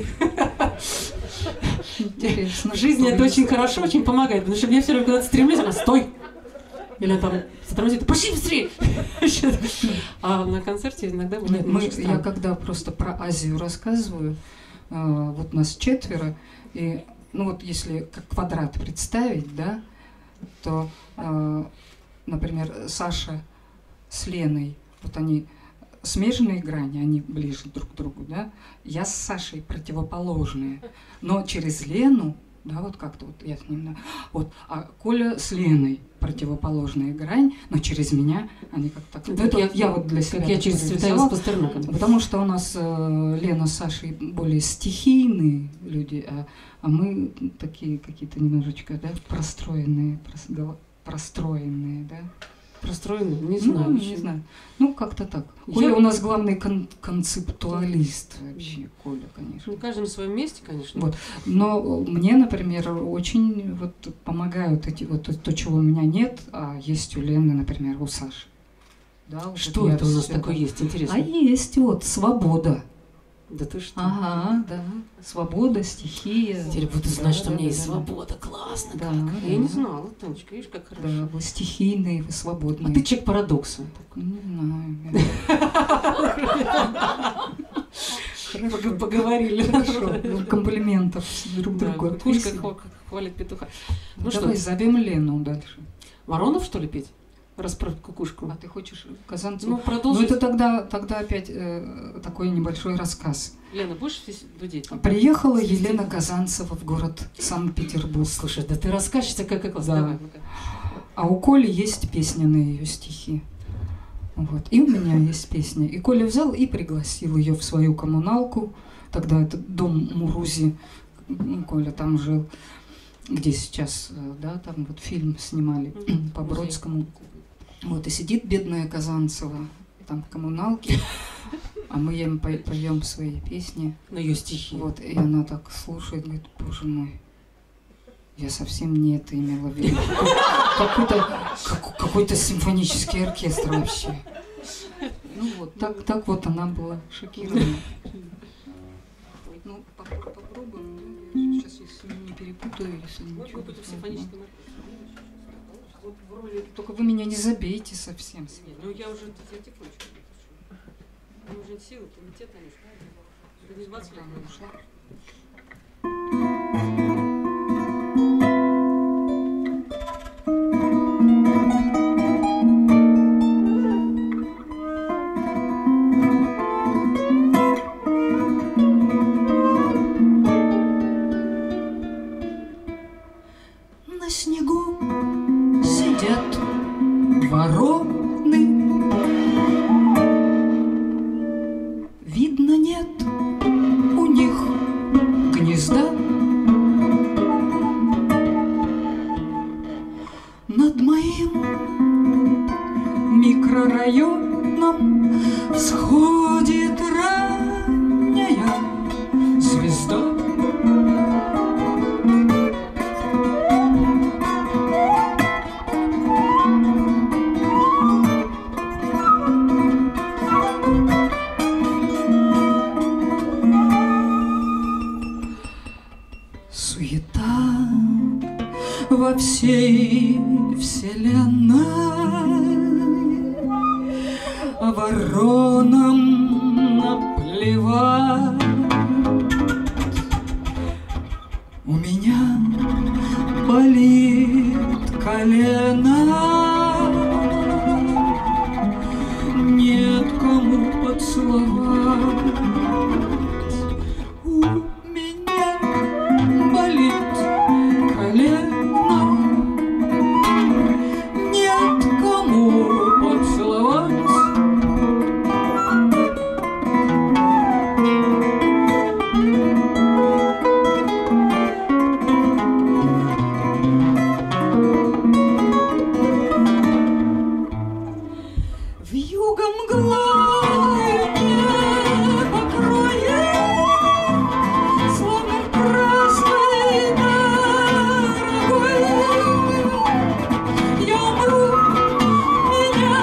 S1: Интересно.
S3: В жизни это очень хорошо, очень помогает, потому что мне все время куда-то стремлюсь, она стой! Или там затормозит, пошли быстрее! А на концерте иногда бывает немножко странно.
S1: Я когда просто про Азию рассказываю, вот нас 4, и, ну вот если как квадрат представить, да, то, например, Саша с Леной, вот они смежные грани, они ближе друг к другу, да, я с Сашей противоположные, но через Лену да, вот как-то вот я с ним, да. Вот, а Коля с Леной противоположная грань, но через меня они как-то так.
S3: Это
S1: я вот для себя.
S3: Как я через Цветаева с Пастернаком.
S1: Потому что у нас Лена с Сашей более стихийные люди, а мы такие какие-то немножечко, да, простроенные, да.
S3: Простроенный? Не знаю.
S1: Не знаю. Ну, как-то так.
S3: Я-
S1: Коля у нас главный концептуалист вообще, Коля, конечно.
S3: Ну, каждый на своем месте, конечно.
S1: Вот. Но мне, например, очень вот помогают эти вот то, чего у меня нет, а есть у Лены, например, у Саши. Да, вот
S3: Что
S1: я
S3: это у нас
S1: всё
S3: такое
S1: это-
S3: есть? Интересно.
S1: А есть вот свобода.
S3: Да ты что?
S1: Ага, да. Свобода, стихия.
S3: Теперь буду
S1: Да,
S3: знать, что у
S1: да,
S3: меня
S1: да,
S3: есть
S1: да.
S3: свобода. Классно
S1: Да,
S3: как.
S1: да.
S3: Я не знала, Танечка, видишь, как хорошо.
S1: Да, вы стихийные, вы свободные.
S3: А ты человек парадокса.
S1: Не знаю. Хорошо.
S3: Поговорили.
S1: Хорошо. Комплиментов друг
S3: Да,
S1: другу.
S3: кукушка
S1: отвесили.
S3: хвалит петуха.
S1: Ну
S3: Ну
S1: давай
S3: что,
S1: зовем Лену дальше.
S3: Воронов, что ли, петь? Расправь кукушку.
S1: А ты хочешь Казанцеву?
S3: Ну,
S1: Ну
S3: продолжить.
S1: это тогда опять такой небольшой рассказ.
S3: Лена, будешь дудеть?
S1: Приехала Елена Казанцева в город Санкт-Петербург.
S3: Слушай, да ты рассказчица, как класс.
S1: Да.
S3: Давай, ну-ка.
S1: А у Коли есть песня на ее стихи. Вот. И у меня есть песня. И Коля взял и пригласил ее в свою коммуналку. Тогда это дом Мурузи. Коля там жил. Где сейчас, да, там вот фильм снимали по
S3: Музей.
S1: Бродскому. Вот, и сидит бедная Казанцева там в коммуналке, а мы ей поем свои песни.
S3: На ее стихи.
S1: Вот, и она так слушает, говорит, боже мой, я совсем не это имела в виду. Какой-то симфонический оркестр вообще. Ну вот, так вот она была шокирована. Ну, попробуем. Сейчас, если не перепутаю, если ничего.
S3: Какой-то симфонический оркестр.
S1: Вот в роли, только вы меня не забейте совсем.
S3: Нет, ну я уже я тихонечко. Ну, уже силы, комитет, они что? Не 20 лет она ушла.
S2: На снегу сидят вороны. Видно, нет у них гнезда. Над моим микрорайоном всходит ранняя звезда. Суета во всей вселенной, а воронам наплевать. У меня болит колено, нет кому поцеловать. У меня болит колено, нет кому поцеловать. Вьюга мглою не покроет, словно красной дорогой. Я умру, меня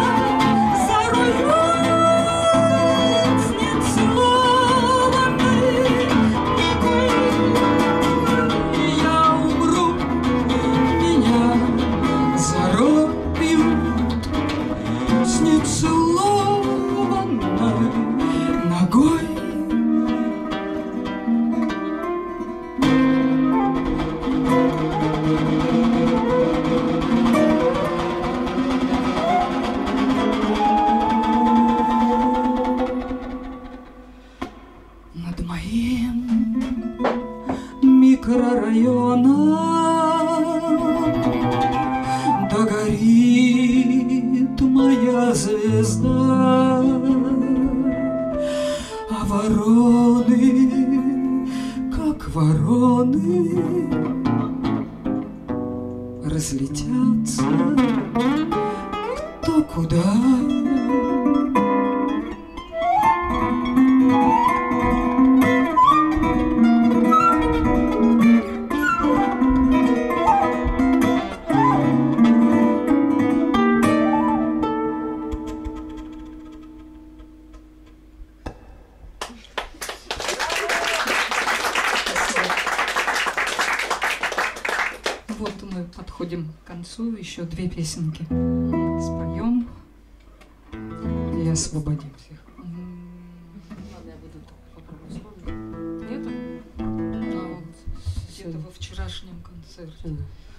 S2: зароют с нецелованной ногой. Я умру, меня зароют с нецелованной ногой. Над моим микрорайоном микрорайона догорит моя звезда, а вороны, как вороны, разлетятся кто куда.
S1: Вот мы подходим к концу, еще 2 песенки споем и освободим всех.
S3: Ладно, я буду попробую вспомнить. Нету?
S1: Где-то во вчерашнем концерте.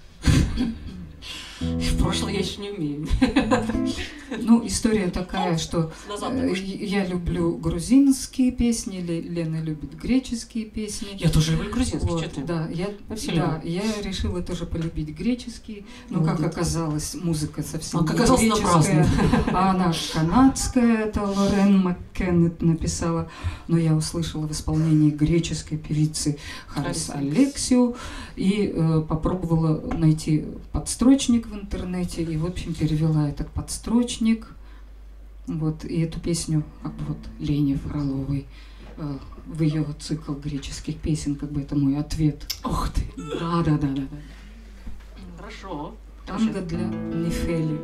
S3: В прошлое я еще не умею.
S1: Ну, история такая, что я люблю грузинские песни, Лена любит греческие песни.
S3: Я тоже люблю грузинский,
S1: Вот,
S3: что ты?
S1: да, я решила тоже полюбить греческий, но, как оказалось, музыка совсем не греческая, а она канадская, это Лорен Маккеннет написала, но я услышала в исполнении греческой певицы Харис Алексиу и попробовала найти подстрочник в интернете, и, в общем, перевела этот подстрочник, вот, и эту песню, как бы, вот, Лене Фроловой, в ее цикл греческих песен, как бы это мой ответ.
S3: Ух ты!
S1: Да.
S3: Хорошо.
S1: Танго для Нефели.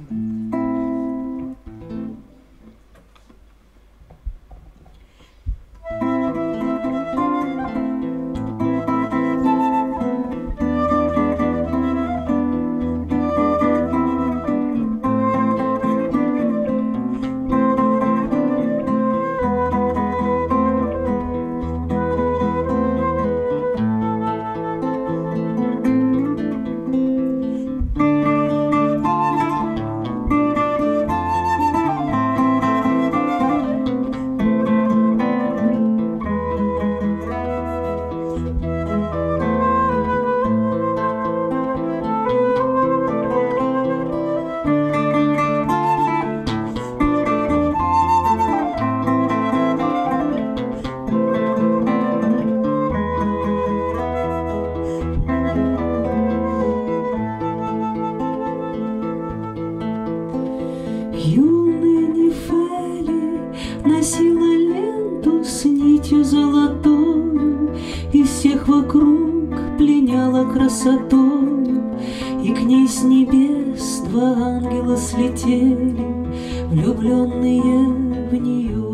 S2: Юная Нефели носила ленту с нитью золотою, и всех вокруг пленяла красотою, и к ней с небес 2 ангела слетели, влюбленные в нее.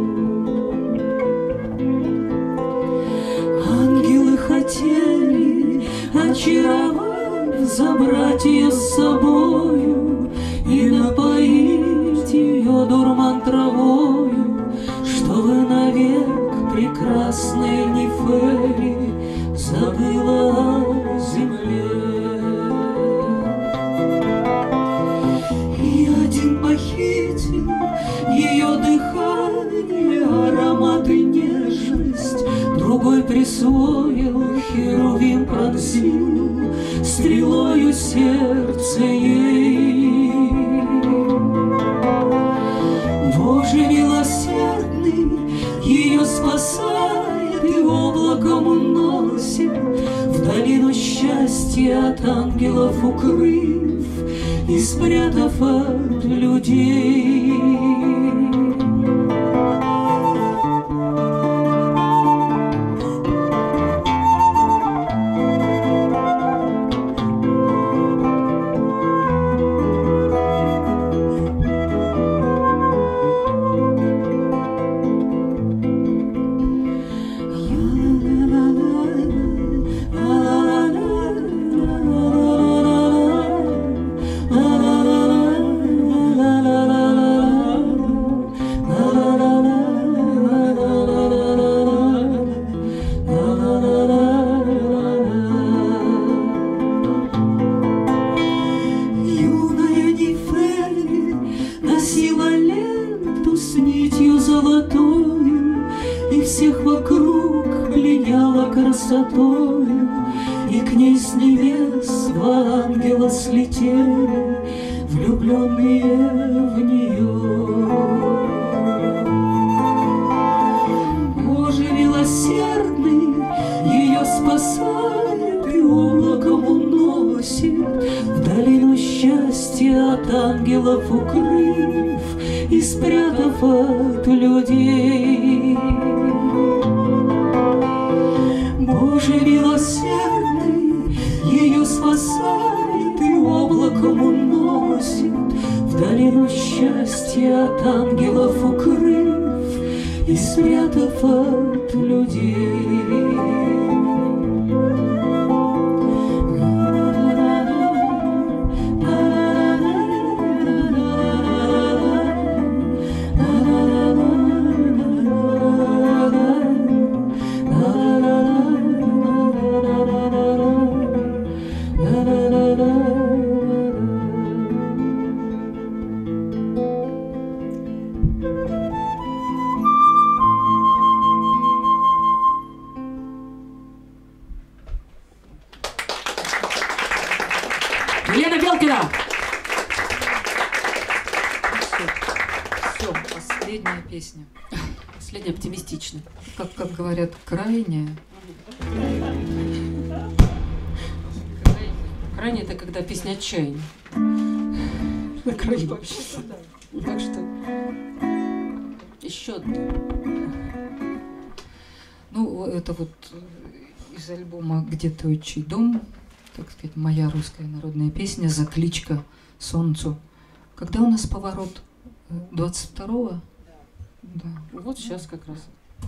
S2: Ангелы хотели, очаровав, забрать ее с собою и напоить ее дурман травою, чтобы навек прекрасная Нефели забыла о земле. И один похитил ее дыхание, аромат и нежность, другой присвоил, херувим пронзил стрелою сердце ей. Боже милосердный ее спасает и облаком уносит в долину счастья, от ангелов укрыв и спрятав от людей. всех вокруг пленяла красотою, И к ней с небес два ангела слетели, влюбленные в нее. Боже милосердный, ее спасает и облаком уносит в долину счастья, от ангелов укрыв и спрятав от людей. Боже милосердный, ее спасает и облаком уносит в долину счастья, от ангелов укрыв и спрятав от людей.
S3: Елена Белкина!
S1: Все, последняя песня.
S3: Последняя оптимистичная.
S1: Как говорят, крайняя.
S3: Крайне это когда песня отчаяния. На краю вообще. Так что еще одна.
S1: Ну, это вот из альбома «Где твой отчий дом», так сказать, моя русская народная песня, закличка солнцу. Когда у нас поворот? 22-го? Да.
S3: Вот сейчас как раз.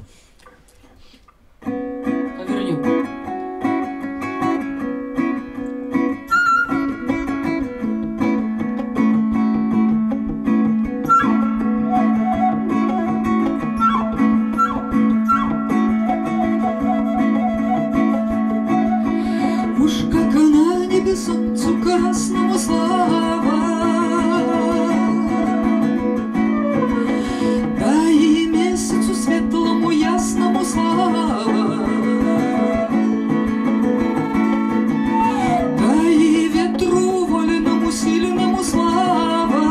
S3: Повернем.
S2: Солнцу красному слава, да и месяцу светлому ясному слава, да и ветру вольному сильному слава,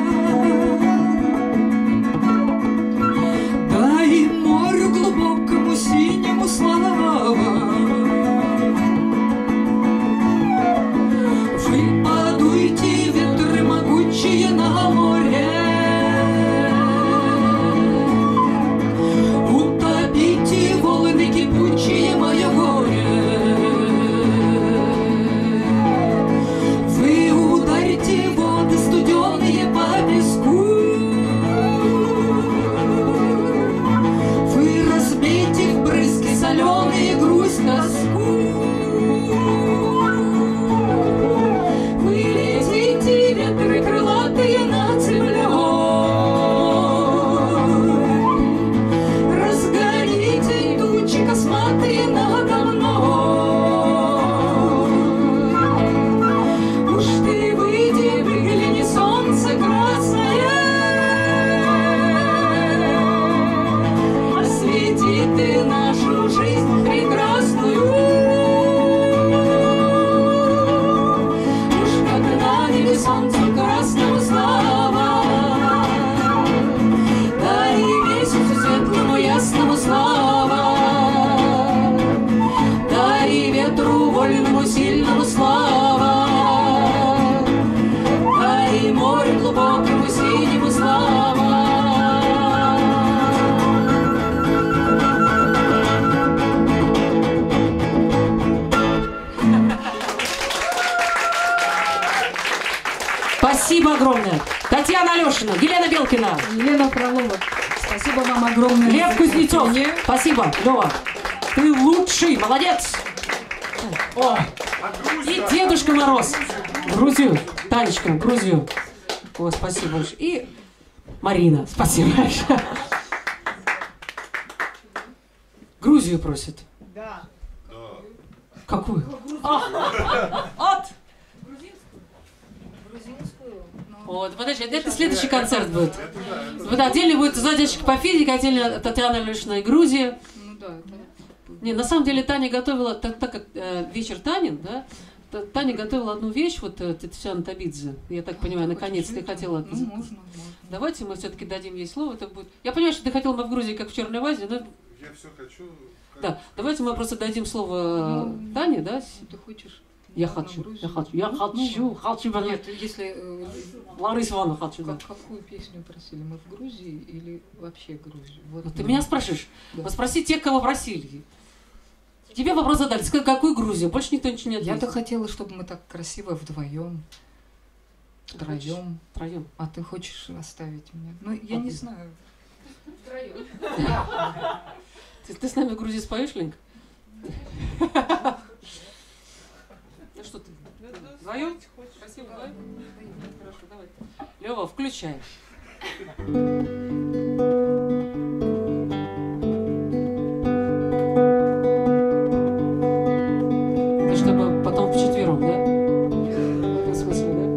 S2: да и морю глубокому синему слава. Вы подуйте, ветры могучие на море, утопите волны кипучие мое горе. Вы ударите воды студеные по песку, вы разбейте в брызги соленые грусть, тоску. Ветры крылатые над землей, разгоните тучи косматые надо мной. Уж ты выйди, выгляни, солнце красное, освети ты нашу жизнь прекрасную. Солнцу красному слава, да и месяцу светлому ясному слава, да и ветру вольному сильному слава, да и морю глубокому синему слава.
S3: Спасибо огромное. Татьяна Алешина, Елена Белкина,
S1: Елена Фролова. Спасибо вам огромное.
S3: Лев Кузнецов. Спасибо, Лева. Ты лучший, молодец. О, и Дедушка Мороз. Грузию. Танечка, Грузию. О, спасибо большое. И Марина, спасибо большое. Грузию просит.
S5: Да.
S3: Какую? От. Вот, подожди, это следующий концерт будет. Вот отдельно будет «Задержка по физике», отдельно Татьяна Алешина и Грузия.
S1: Ну да, это
S3: Не, на самом деле Таня готовила, так как вечер Танин, да, Таня готовила одну вещь, вот Татьяна Табидзе, я так понимаю, наконец ты хотела...
S1: Ну, можно.
S3: Давайте мы все-таки дадим ей слово, это будет... Я понимаю, что ты хотела бы в Грузии, как в Черной вазе, но...
S5: Я все хочу...
S3: Да, давайте мы просто дадим слово Тане, да?
S1: Ты хочешь?
S3: Я хочу.
S1: Нет, если...
S3: Лариса Ивановна, хочу, да.
S1: Какую песню просили? Мы в Грузии или вообще Грузию?
S3: Вот ты меня спрашиваешь?
S1: Да.
S3: Вот спроси тех, кого просили. Тебе вопрос задали. Скажи, какую Грузию? Больше никто ничего не ответил.
S1: Я-то хотела, чтобы мы так красиво вдвоем, втроем.
S3: Втроем.
S1: А ты хочешь оставить меня? Ну, я не знаю.
S3: Втроем. Ты с нами в Грузии споешь, Ленька? Ну что ты? Вдвоем? Спасибо, вдвоем? Хорошо, давай. Лёва, включай. Это чтобы потом вчетвером, да? В этом смысле, да?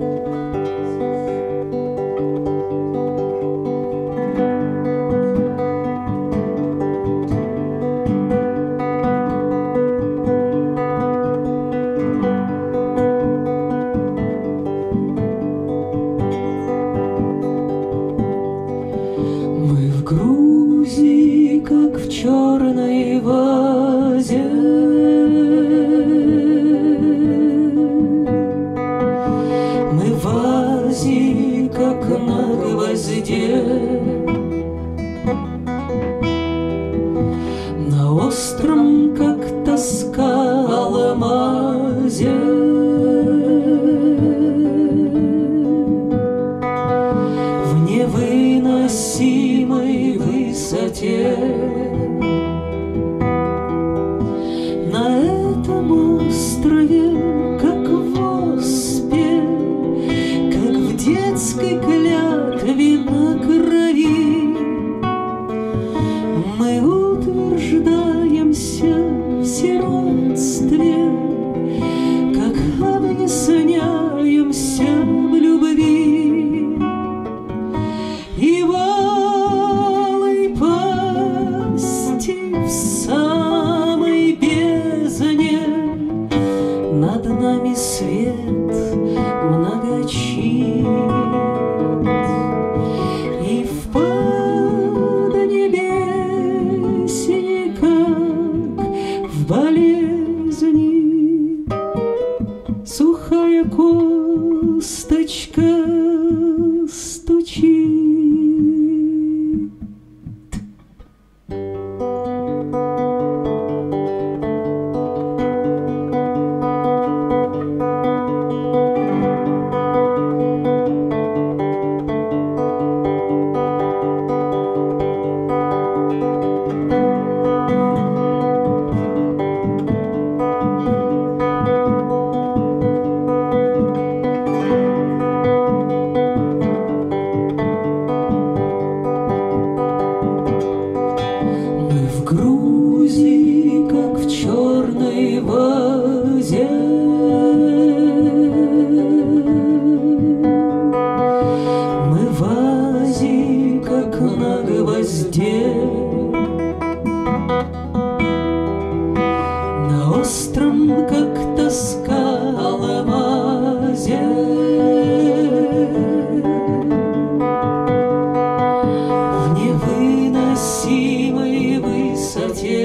S2: Мы в Грузии, как в черной вазе, мы в вазе, как на гвозде, на остром, как тоска алмазе. В невыносимой высоте на этом острове, как в оспе, как в детской клятве на крови, мы утверждаемся в сиротстве, как объясняемся в любви. И в алой пасти, в самой бездне, над нами свет многочит. И в поднебесье, как в болезни, сухая косточка стучит. Мы в Грузии, как в черной вазе, мы в вазе, как на гвозде, на остром, как тоска алмазе. В невыносимой высоте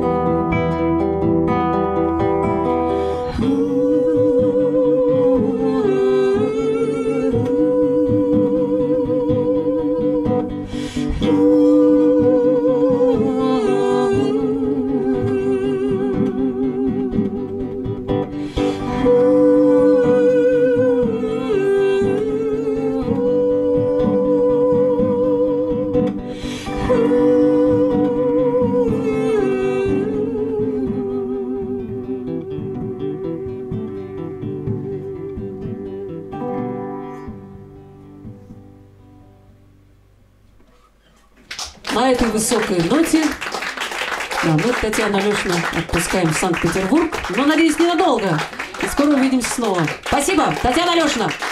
S3: На этой высокой ноте мы Татьяну Алешину отпускаем в Санкт-Петербург, но, надеюсь, ненадолго. И скоро увидимся снова. Спасибо, Татьяна Алешина!